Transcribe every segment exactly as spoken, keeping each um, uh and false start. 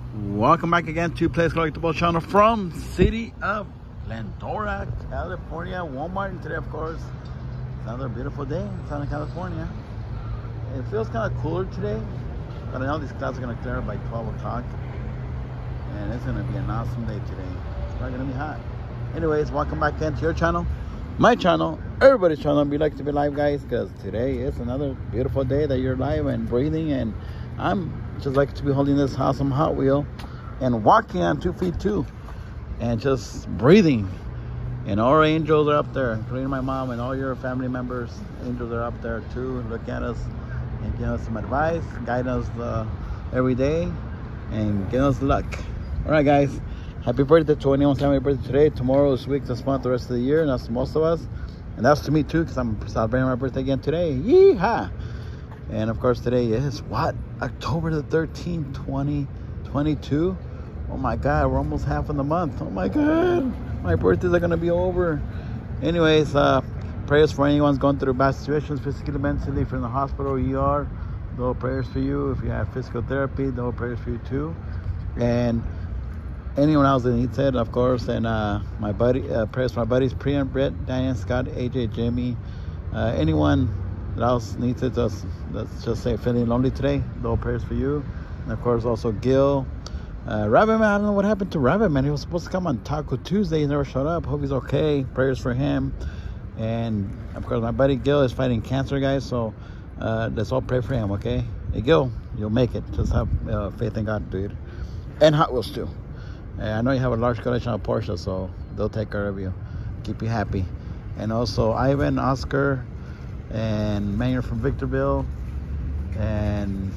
Welcome back again to Place Collectible Channel from City of Glendora, California. Walmart, and today, of course, it's another beautiful day in Southern California. It feels kind of cooler today, but I know these clouds are going to clear by twelve o'clock, and it's going to be an awesome day today. It's not going to be hot. Anyways, welcome back into your channel, my channel, everybody's channel. We like to be live, guys, because today is another beautiful day that you're live and breathing, and I'm just like to be holding this awesome Hot Wheel and walking on two feet too, and just breathing. And all our angels are up there, including my mom and all your family members. Angels are up there too, looking at us and giving us some advice, guiding us uh, every day, and giving us luck. All right, guys, happy birthday to anyone celebrating birthday today, tomorrow, this week, this month, the rest of the year. And that's to most of us, and that's to me too, because I'm celebrating my birthday again today. Yeehaw! And of course, today is what? October the thirteenth, twenty twenty-two. Oh my God, we're almost half of the month. Oh my God, my birthdays are gonna be over. Anyways, uh, prayers for anyone who's going through bad situations, physically, mentally, if you're in the hospital, E R. No prayers for you. If you have physical therapy, no prayers for you too. And anyone else that needs it, of course. And uh, my buddy, uh, prayers for my buddies, Priyan, Brett, Diane, Scott, A J, Jimmy, uh, anyone else needs it. Just, let's just say feeling lonely today, no prayers for you. And of course also Gil, uh, Rabbit Man. I don't know what happened to Rabbit Man. He was supposed to come on Taco Tuesday. He never showed up. Hope he's okay. Prayers for him. And of course my buddy Gil is fighting cancer, guys, so uh, let's all pray for him. Okay, hey Gil, you'll make it. Just have uh, faith in God, dude. And Hot Wheels too. And I know you have a large collection of Porsche, so they'll take care of you, keep you happy. And also Ivan, Oscar, and Mayor from Victorville, and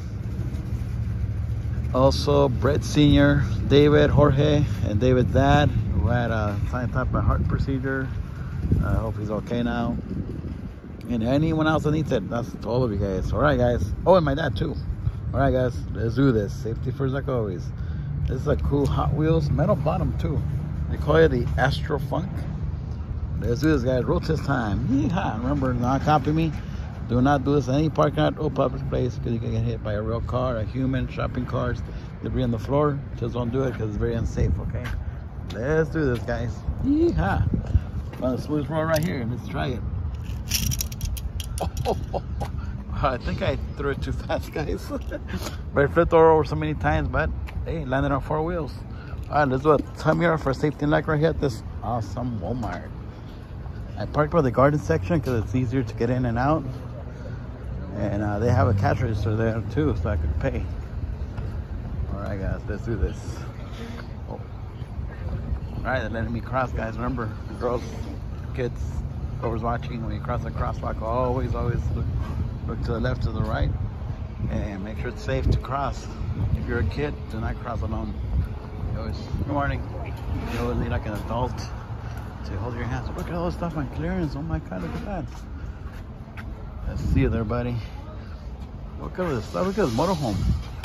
also Brett Senior, David, Jorge, and David's dad, who had a some type of heart procedure. I hope he's okay now. And anyone else that needs it, that's to all of you guys. All right, guys. Oh, and my dad too. All right, guys, let's do this. Safety first, like always. This is a cool Hot Wheels, metal bottom too. They call it the Astro Funk. Let's do this, guys. Road test time. Yeehaw. Remember, not copy me. Do not do this in any parking lot or public place, because you can get hit by a real car, a human, shopping cars, debris on the floor. Just don't do it because it's very unsafe, okay? Let's do this, guys. Yeehaw. Well, the smooth road right here. Let's try it. Oh, oh, oh, oh. I think I threw it too fast, guys. But I flipped over so many times, but hey, landed on four wheels. All right, let's do it. Time here for safety and light right here at this awesome Walmart. I parked by the garden section because it's easier to get in and out. And uh, they have a cash register there too, so I could pay. All right, guys, let's do this. Oh. All right, they're letting me cross, guys. Remember, girls, kids, whoever's watching, when you cross the crosswalk, always, always look, look to the left, to the right, and make sure it's safe to cross. If you're a kid, do not cross alone. You always, good morning. You always need like an adult to hold your hands. Look at all this stuff on clearance. Oh my God, look at that. Let's see it there, buddy. Look at this stuff. Look at this motorhome.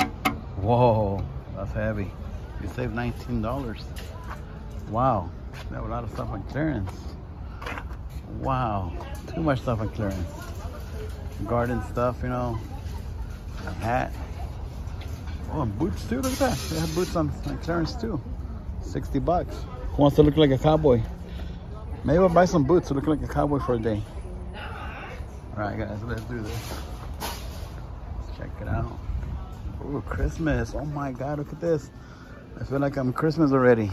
Whoa, that's heavy. You saved nineteen dollars. Wow, they have a lot of stuff on clearance. Wow, too much stuff on clearance. Garden stuff, you know. A hat. Oh, and boots too. Look at that. They have boots on, on clearance too. sixty bucks. Who wants to look like a cowboy? Maybe I'll buy some boots to look like a cowboy for a day. All right, guys, let's do this. Let's check it out. Ooh, Christmas. Oh my God, look at this. I feel like I'm Christmas already.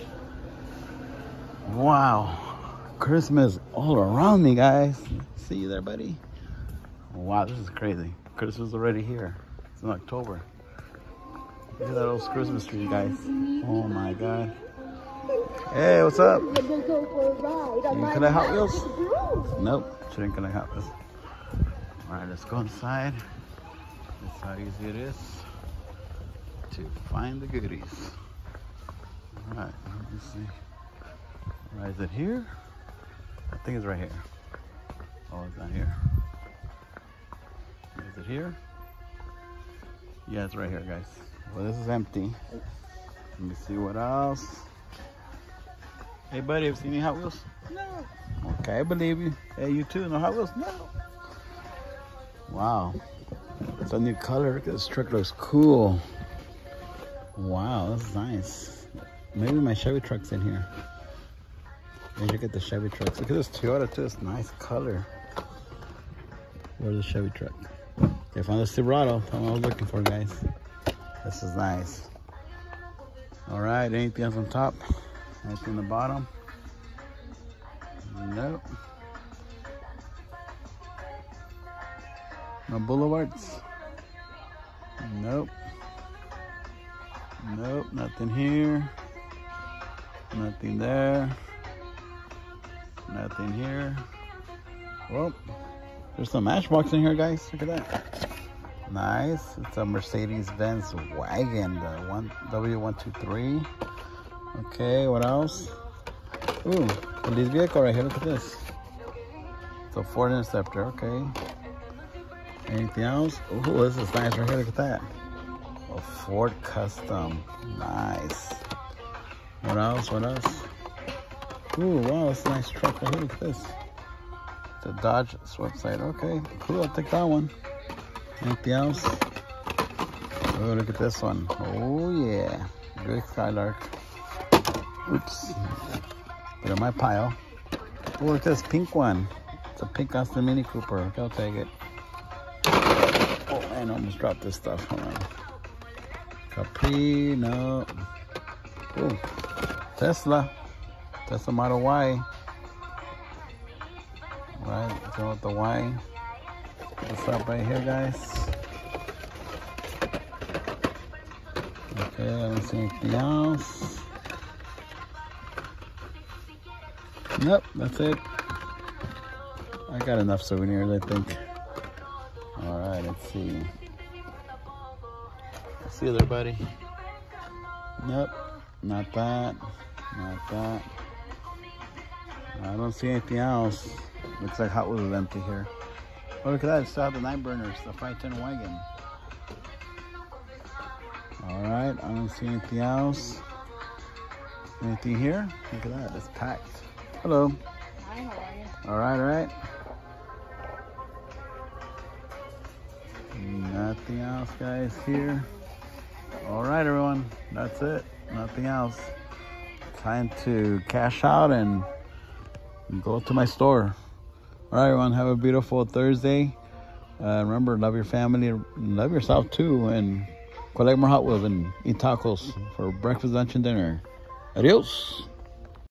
Wow. Christmas all around me, guys. See you there, buddy. Wow, this is crazy. Christmas is already here. It's in October. Look at that old Christmas tree, guys. Oh my God. Hey, what's up? You can collect Hot Wheels? Nope, she didn't collect Hot Wheels. All right, let's go inside. That's how easy it is to find the goodies. All right, let me see. All right, is it here? I think it's right here. Oh, it's not here. Is it here? Yeah, it's right here, guys. Well, this is empty. Let me see what else. Hey, buddy, have you seen any Hot Wheels? No. Okay, I believe you. Hey, you too? No Hot Wheels? No. Wow. It's a new color. Look at this truck. Looks cool. Wow, that's nice. Maybe my Chevy truck's in here. Maybe look at the Chevy trucks. Look at this Toyota too. It's nice color. Where's the Chevy truck? Okay, I found the Silverado. That's what I was looking for, guys. This is nice. All right, anything else on top? Anything on the bottom? Nope. No boulevards? Nope. Nope, nothing here. Nothing there. Nothing here. Well, there's some Matchbox in here, guys. Look at that. Nice. It's a Mercedes-Benz wagon, the one W one two three. Okay, what else? Ooh, police vehicle right here. Look at this. It's a Ford Interceptor. Okay. Anything else? Ooh, this is nice right here. Look at that. A Ford Custom. Nice. What else? What else? Ooh, wow, that's a nice truck right here. Look at this. It's a Dodge Sweepside. Okay, cool. I'll take that one. Anything else? Oh, look at this one. Oh, yeah. Good Skylark. Oops. Put it in my pile. Oh, look at this pink one. It's a pink Austin Mini Cooper. Okay, I'll take it. Oh, man, I almost dropped this stuff. Hold on. Capri, no. Oh, Tesla. Tesla Model Y. Right, go with the Y. What's up right here, guys? Okay, I don't see anything else. Nope, that's it. I got enough souvenirs, I think. All right, let's see. See you there, buddy. Nope, not that, not that. I don't see anything else. Looks like Hot Wheels is empty here. Oh, look at that. It's still have the nine burners, the five ten wagon. All right, I don't see anything else. Anything here? Look at that. It's packed. Hello. Hi, how are you? All right, all right. Nothing else, guys, here. All right, everyone. That's it. Nothing else. Time to cash out and go to my store. All right, everyone. Have a beautiful Thursday. Uh, remember, love your family, love yourself too, and collect more Hot Wheels and eat tacos for breakfast, lunch, and dinner. Adios.